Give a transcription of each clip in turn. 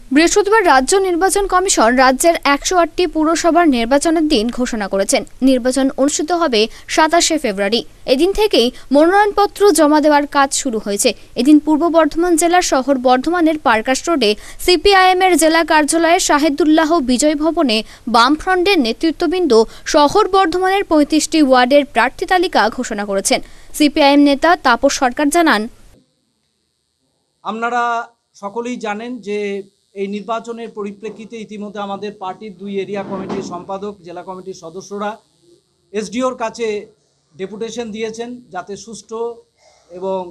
বৃহস্পতিবার রাজ্য নির্বাচন কমিশন রাজ্যের ১০৮টি পুরসভার নির্বাচনের দিন ঘোষণা করেছেন। নির্বাচন অনুষ্ঠিত হবে ২৭শে ফেব্রুয়ারি। এদিন থেকেই মনোনয়নপত্র জমা দেওয়ার কাজ শুরু হয়েছে। এদিন পূর্ব বর্ধমান জেলার শহর বর্ধমানের পার্কাস রোডে সিপিআইএমের জেলা কার্যালয়ে শাহেদুল্লাহ বিজয় ভবনে বামফ্রন্টের নেতৃত্ববৃন্দ শহর বর্ধমানের ৩৫টি ওয়ার্ডের প্রার্থী তালিকা ঘোষণা করেছেন। সিপিআইএম নেতা তাপস সরকার জানান, আপনারা সকলেই জানেন যে এই নির্বাচনের পরিপ্রেক্ষিতে ইতিমধ্যে আমাদের পার্টির ২ এরিয়া কমিটির সম্পাদক, জেলা কমিটির সদস্যরা এসডিওর কাছে ডেপুটেশন দিয়েছেন যাতে সুষ্ঠু এবং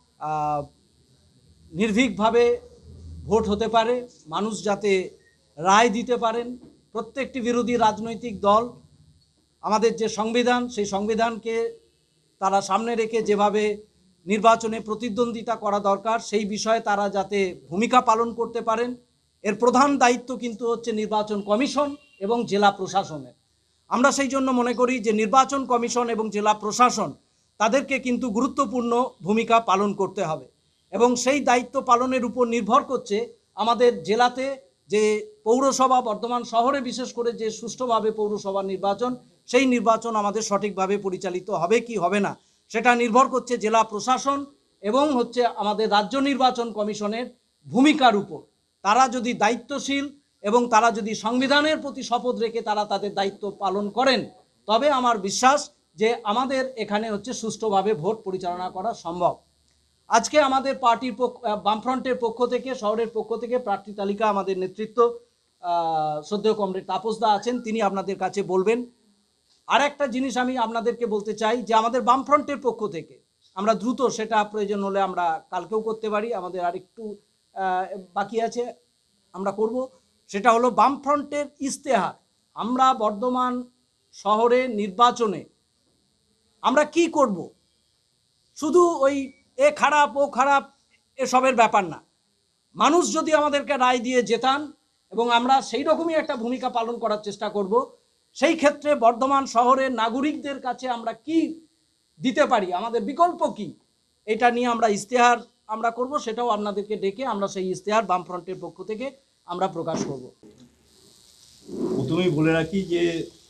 নির্ভীকভাবে ভোট হতে পারে, মানুষ যাতে রায় দিতে পারেন। প্রত্যেকটি বিরোধী রাজনৈতিক দল আমাদের যে সংবিধান, সেই সংবিধানকে তারা সামনে রেখে যেভাবে নির্বাচনে প্রতিদ্বন্দ্বিতা করা দরকার সেই বিষয়ে তারা যাতে ভূমিকা পালন করতে পারেন, এর প্রধান দায়িত্ব কিন্তু হচ্ছে নির্বাচন কমিশন এবং জেলা প্রশাসনের। আমরা সেই জন্য মনে করি যে নির্বাচন কমিশন এবং জেলা প্রশাসন তাদেরকে কিন্তু গুরুত্বপূর্ণ ভূমিকা পালন করতে হবে এবং সেই দায়িত্ব পালনের উপর নির্ভর করছে আমাদের জেলাতে যে পৌরসভা, বর্ধমান শহরে বিশেষ করে যে সুষ্ঠুভাবে পৌরসভা নির্বাচন, সেই নির্বাচন আমাদের সঠিকভাবে পরিচালিত হবে কি হবে না সেটা নির্ভর করছে জেলা প্রশাসন এবং হচ্ছে আমাদের রাজ্য নির্বাচন কমিশনের ভূমিকার উপর। তারা যদি দায়িত্বশীল এবং তারা যদি সংবিধানের প্রতি শপথ রেখে তারা তাদের দায়িত্ব পালন করেন, তবে আমার বিশ্বাস যে আমাদের এখানে হচ্ছে সুষ্ঠুভাবে ভোট পরিচালনা করা সম্ভব। আজকে আমাদের পার্টির বামফ্রন্টের পক্ষ থেকে, শহরের পক্ষ থেকে প্রার্থী তালিকা আমাদের নেতৃত্ব শ্রদ্ধেয় কমরেড তাপসদা আছেন, তিনি আপনাদের কাছে বলবেন। আর একটা জিনিস আমি আপনাদেরকে বলতে চাই যে আমাদের বামফ্রন্টের পক্ষ থেকে আমরা দ্রুত, সেটা প্রয়োজন হলে আমরা কালকেও করতে পারি, আমাদের আরেকটু বাকি আছে, আমরা করব। সেটা হলো বামফ্রন্টের ইশতেহার। আমরা বর্ধমান শহরে নির্বাচনে আমরা কি করব, শুধু ওই এ খারাপ ও খারাপ এসবের ব্যাপার না। মানুষ যদি আমাদেরকে রায় দিয়ে জেতান এবং আমরা সেই রকমই একটা ভূমিকা পালন করার চেষ্টা করব, সেই ক্ষেত্রে বর্ধমান শহরের নাগরিকদের কাছে আমরা কি দিতে পারি, আমাদের বিকল্প কি, এটা নিয়ে আমরা ইশতেহার আমরা করব। সেটাও আপনাদেরকে ডেকে আমরা সেই ইশতেহার বামফ্রন্টের পক্ষ থেকে আমরা প্রকাশ করব। প্রথমেই বলে রাখি যে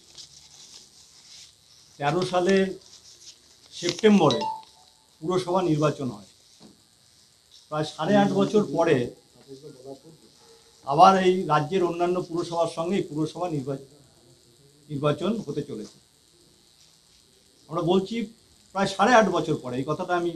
13 সালের সেপ্টেম্বরে পুরসভা নির্বাচন হয়। প্রায় 8.5 বছর পরে আবার এই রাজ্যের অন্যান্য পুরসভার সঙ্গে এই পুরসভা নির্বাচন হতে চলেছে। আমরা বলছি প্রায় 8.5 বছর পরে, এই কথাটা আমি,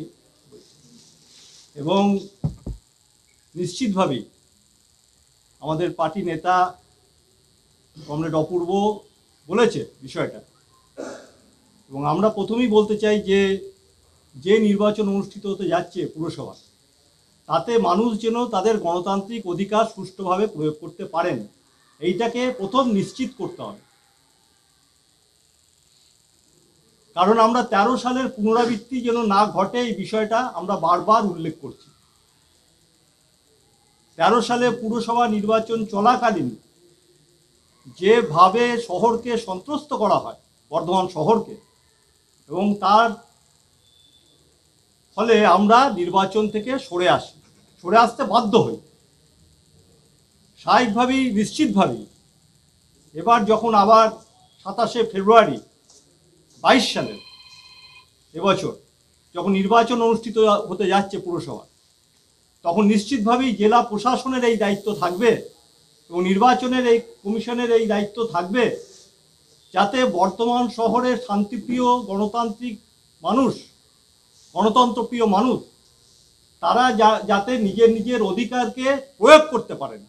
এবং নিশ্চিতভাবেই আমাদের পার্টি নেতা কমরেড অপূর্ব বলেছে বিষয়টা, এবং আমরা প্রথমেই বলতে চাই যে নির্বাচন অনুষ্ঠিত হতে যাচ্ছে পুরসভা, তাতে মানুষ যেন তাদের গণতান্ত্রিক অধিকার সুষ্ঠুভাবে প্রয়োগ করতে পারেন, এইটাকে প্রথম নিশ্চিত করতে হবে। কারণ আমরা 13 সালের পুনরাবৃত্তি যেন না ঘটে, এই বিষয়টা আমরা বারবার উল্লেখ করছি। 13 সালে পুরসভা নির্বাচন চলাকালীন যেভাবে শহরকে সন্ত্রস্ত করা হয়, বর্ধমান শহরকে, এবং তার ফলে আমরা নির্বাচন থেকে সরে আসতে বাধ্য হই। স্বাভাবিকভাবেই, নিশ্চিতভাবেই এবার যখন আবার 27শে ফেব্রুয়ারি 22 সালের এবছর যখন নির্বাচন অনুষ্ঠিত হতে যাচ্ছে পুরসভা, তখন নিশ্চিতভাবেই জেলা প্রশাসনের এই দায়িত্ব থাকবে এবং নির্বাচনের এই কমিশনের এই দায়িত্ব থাকবে যাতে বর্তমান শহরের শান্তিপ্রিয় গণতান্ত্রিক মানুষ, গণতন্ত্রপ্রিয় মানুষ, তারা যাতে নিজের অধিকারকে প্রয়োগ করতে পারেন,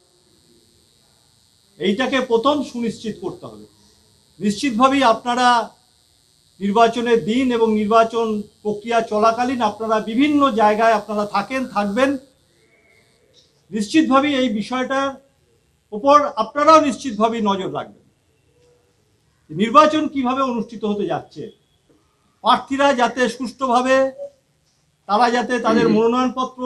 এইটাকে প্রথম সুনিশ্চিত করতে হবে। নিশ্চিতভাবেই আপনারা নির্বাচনের দিন এবং নির্বাচন প্রক্রিয়া চলাকালীন আপনারা বিভিন্ন জায়গায় আপনারা থাকবেন। নিশ্চিতভাবেই এই বিষয়টার উপর আপনারাও নিশ্চিতভাবেই নজর রাখবেন। নির্বাচন কিভাবে অনুষ্ঠিত হতে যাচ্ছে, প্রার্থীরা যাতে সুষ্ঠুভাবে তারা যাতে তাদের মনোনয়নপত্র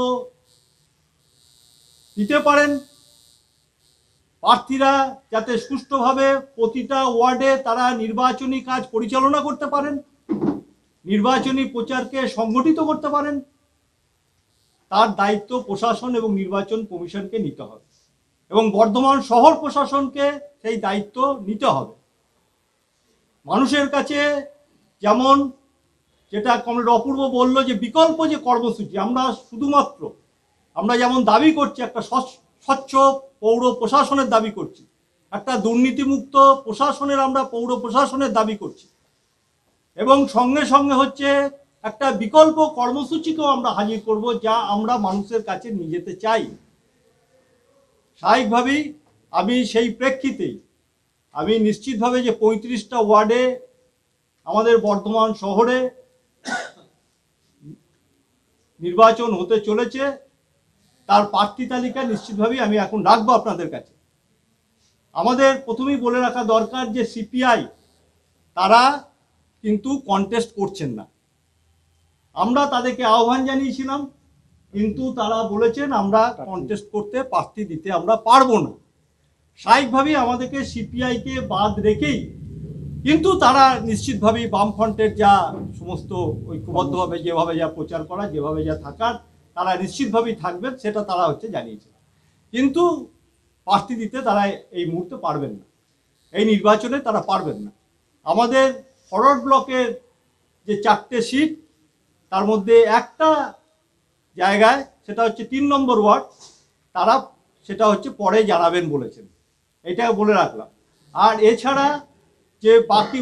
দিতে পারেন, প্রার্থীরা যাতে সুষ্ঠুভাবে প্রতিটা ওয়ার্ডে তারা নির্বাচনী কাজ পরিচালনা করতে পারেন, নির্বাচনী প্রচারকে সংগঠিত করতে পারেন, তার দায়িত্ব প্রশাসন এবং নির্বাচন কমিশনকে নিতে হবে। এবং বর্ধমান শহর প্রশাসনকে সেই দায়িত্ব নিতে হবে। মানুষের কাছে যেমন যেটা কমরেড অপূর্ব বলল যে বিকল্প যে কর্মসূচি আমরা যেমন দাবি করছি, একটা স্বচ্ছ পৌর প্রশাসনের দাবি করছি, একটা দুর্নীতিমুক্ত প্রশাসনের আমরা পৌর প্রশাসনের দাবি করছি, এবং সঙ্গে সঙ্গে হচ্ছে একটা বিকল্প কর্মসূচিকেও আমরা হাজির করব যা আমরা মানুষের কাছে নিয়ে যেতে চাই। স্বাভাবিকভাবেই আমি সেই প্রেক্ষিতেই আমি নিশ্চিতভাবে যে 35টা ওয়ার্ডে আমাদের বর্ধমান শহরে নির্বাচন হতে চলেছে, তার প্রার্থী তালিকা নিশ্চিতভাবেই আমি এখন রাখবো আপনাদের কাছে। আমাদের প্রথমেই বলে রাখা দরকার যে সিপিআই তারা কিন্তু কন্টেস্ট করছেন না। আমরা তাদেরকে আহ্বান জানিয়েছিলাম, কিন্তু তারা বলেছেন আমরা কন্টেস্ট করতে প্রার্থী দিতে আমরা পারবো না। স্বাভাবিকভাবেই আমাদেরকে সিপিআইকে বাদ রেখেই কিন্তু তারা নিশ্চিতভাবেই বামফ্রন্টের যা সমস্ত ঐক্যবদ্ধভাবে যেভাবে যা প্রচার করা, যেভাবে যা থাকার, তারা নিশ্চিতভাবেই থাকবেন, সেটা তারা জানিয়েছে। কিন্তু প্রার্থী দিতে তারা এই মুহূর্তে পারবেন না, এই নির্বাচনে তারা পারবেন না। আমাদের ফরওয়ার্ড ব্লকের যে 4টে সিট, তার মধ্যে একটা জায়গায় সেটা হচ্ছে 3 নম্বর ওয়ার্ড, তারা সেটা পরে জানাবেন বলেছেন, এটা বলে রাখলাম। আর এছাড়া যে বাকি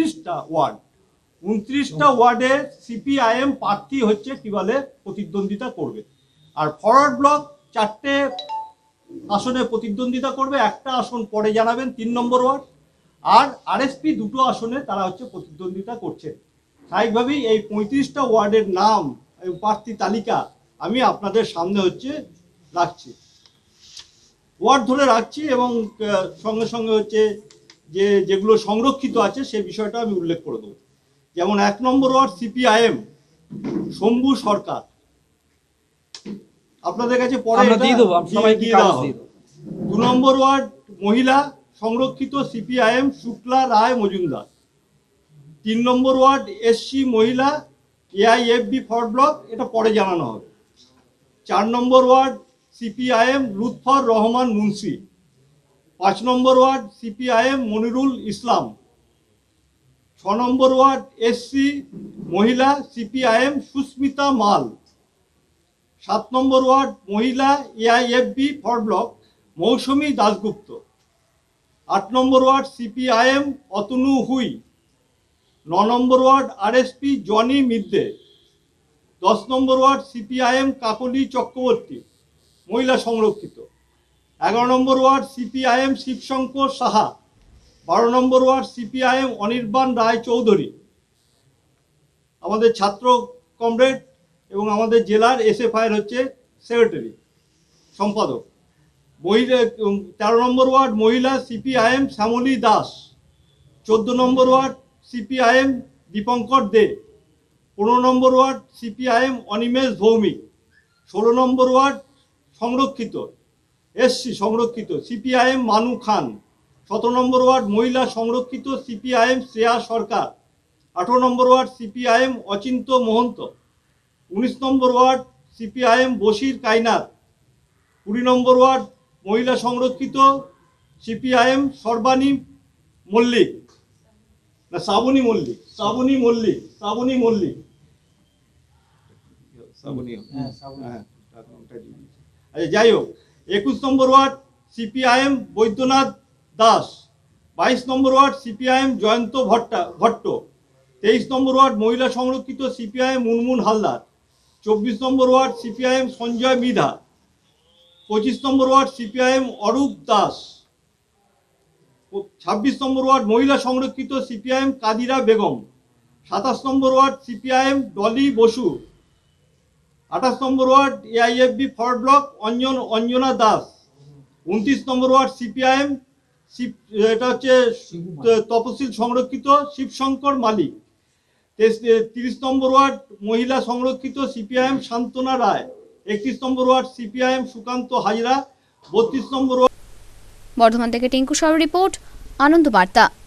29টা ওয়ার্ডে সিপিআইএম প্রার্থী কি বলে প্রতিদ্বন্দ্বিতা করবে। আর ফরওয়ার্ড ব্লক 4টে আসনে প্রতিদ্বন্দ্বিতা করবে, একটা আসন পরে জানাবেন 3 নম্বর ওয়ার্ড। আর আরএসপি 2টো আসনে তারা প্রতিদ্বন্দ্বিতা করছে। স্বাভাবিকভাবেই এই 35টা ওয়ার্ডের নাম প্রার্থী তালিকা আমি আপনাদের সামনে রাখছি, ওয়ার্ড ধরে রাখছি, এবং সঙ্গে সঙ্গে যেগুলো সংরক্ষিত আছে সে বিষয়টা আমি উল্লেখ করে দেবো। যেমন 1 নম্বর ওয়ার্ড সিপিআইএম শম্ভু সরকার, আপনাদের কাছে পরে দিয়ে দেওয়া হবে। 2 নম্বর ওয়ার্ড মহিলা সংরক্ষিত সিপিআইএম শুক্লা রায় মজুমদার। 3 নম্বর ওয়ার্ড এসসি মহিলা এআইএফবি ফরওয়ার্ড ব্লক, এটা পরে জানানো হবে। 4 নম্বর ওয়ার্ড সিপিআইএম লুৎফর রহমান মুন্সি। 5 নম্বর ওয়ার্ড সিপিআইএম মনিরুল ইসলাম। 6 নম্বর ওয়ার্ড এসসি মহিলা সিপিআইএম সুস্মিতা মাল। 7 নম্বর ওয়ার্ড মহিলা AIFB Forward Bloc Mousumi Dasgupta. 8 নম্বর ওয়ার্ড সিপিআইএম অতনু হুই। 9 নম্বর ওয়ার্ড আরএসপি জনি মিদ্দে। 10 নম্বর ওয়ার্ড সিপিআইএম কাকলি চক্রবর্তী মহিলা সংরক্ষিত। 11 নম্বর ওয়ার্ড সিপিআইএম শিবশঙ্কর সাহা। 12 নম্বর ওয়ার্ড সিপিআইএম অনির্বাণ রায় চৌধুরী, আমাদের ছাত্র কমরেড এবং আমাদের জেলার এসএফআইয়ের সেক্রেটারি সম্পাদক। 13 নম্বর ওয়ার্ড মহিলা সিপিআইএম শ্যামলী দাস। 14 নম্বর ওয়ার্ড সিপিআইএম দীপঙ্কর দে। 15 নম্বর ওয়ার্ড সিপিআইএম অনিমেষ ভৌমিক। 16 নম্বর ওয়ার্ড সংরক্ষিত এসসি সংরক্ষিত সিপিআইএম মানু খান। 17 নম্বর ওয়ার্ড মহিলা সংরক্ষিত সিপিআইএম শ্রেয়া সরকার। 18 নম্বর ওয়ার্ড সিপিআইএম অচিন্ত মহন্ত। 19 নম্বর ওয়ার্ড সিপিআইএম বশির কাইনাত। 20 নম্বর ওয়ার্ড মহিলা সংরক্ষিত সিপিআইএম সর্বাণী মল্লিক, না শ্রাবণী মল্লিক, শ্রাবণী মল্লিক, শ্রাবণী মল্লিক, আচ্ছা যাই হোক। 21 নম্বর ওয়ার্ড সিপিআইএম বৈদ্যনাথ দাস। 22 নম্বর ওয়ার্ড সিপিআইএম জয়ন্ত ভট্ট। 23 নম্বর ওয়ার্ড মহিলা সংরক্ষিত সিপিআইএম মুনমুন হালদার। 24 নম্বর ওয়ার্ড সিপিআইএম সঞ্জয় মিধা। 25 নম্বর ওয়ার্ড সিপিআইএম অরূপ দাস। 26 নম্বর ওয়ার্ড মহিলা সংরক্ষিত সিপিআইএম কাদিরা বেগম। 27 নম্বর ওয়ার্ড সিপিআইএম ডলি বসু। 28 নম্বর ward AIFB Forward Bloc Anjana Das. 29 নম্বর ওয়ার্ড সিপিআইএম এটা তপশিল সংরক্ষিত শিবশঙ্কর মালিক। 30 নম্বর ওয়ার্ড মহিলা সংরক্ষিত সিপিআইএম শান্তনা রায়। 31 নম্বর ওয়ার্ড সিপিআইএম সুকান্ত হাজরা। 32 নম্বর ওয়ার্ড। বর্ধমান থেকে টিঙ্কু সাউর রিপোর্ট, আনন্দবার্তা।